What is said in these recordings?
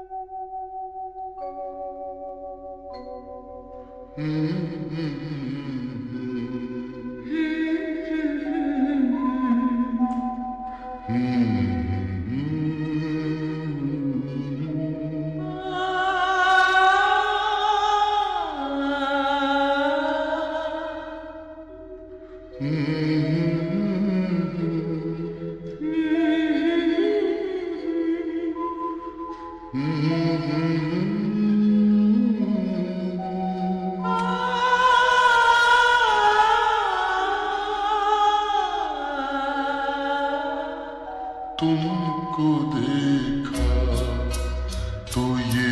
तुमको देखा तो ये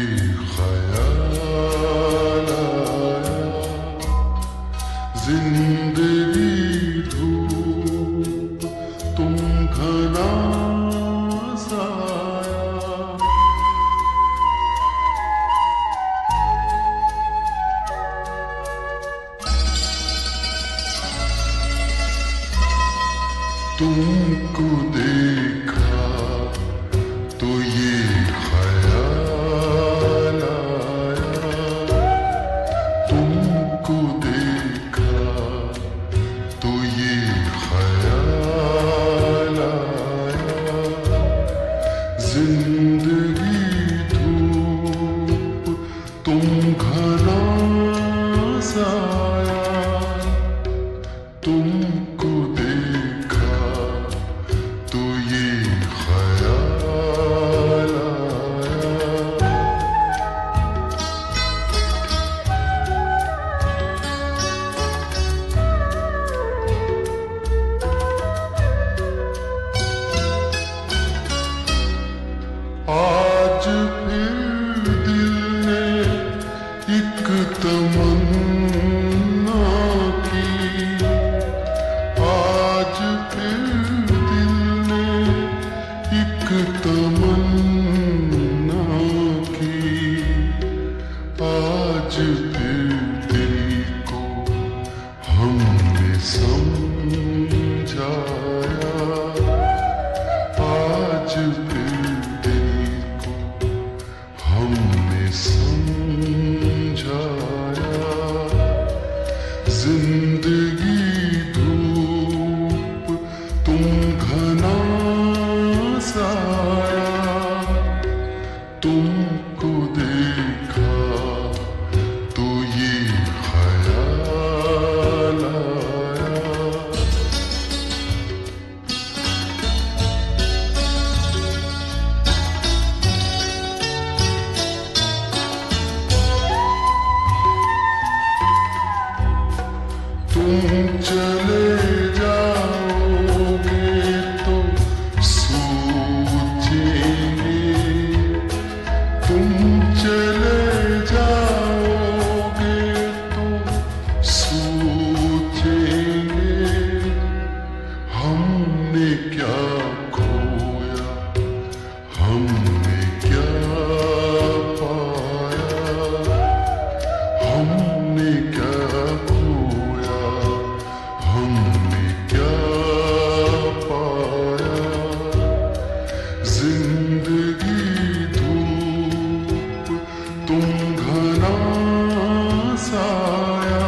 ख्याल आया, जिंदगी धूप तुम घना साया। तुमको देखा तो ये ख्याल आया, तुमको देखा तो ये ख्याल आया, जिंदगी धूप तुम घना साया। तुमको देखा तो ये ख्याल आया। आज फिर दिल ने एक तमन्ना की, आज फिर दिल ने एक तमन्ना की, आज फिर दिल को हमने समझाया, आज फिर दिल को हमने समझाया, जिंदगी धूप तुम घना साया। तुमको देखा तो ये ख्याल आया। तुम चले जाओगे तो सोचेंगे, तुम चले जाओगे तो सोचेंगे, हमने क्या खोया, हमने क्या पाया, हमने क्या खोया, हमने क्या पाया, जिंदगी धूप तुम घना साया।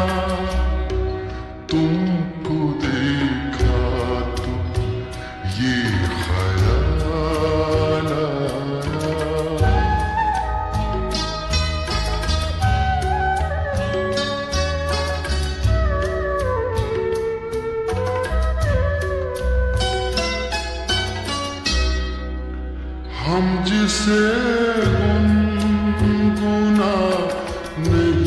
तुमको देखा तो ये ख्याल आया। हम जिसे गुनगुना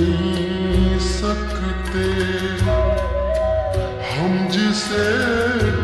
नहीं सकते, हम जिसे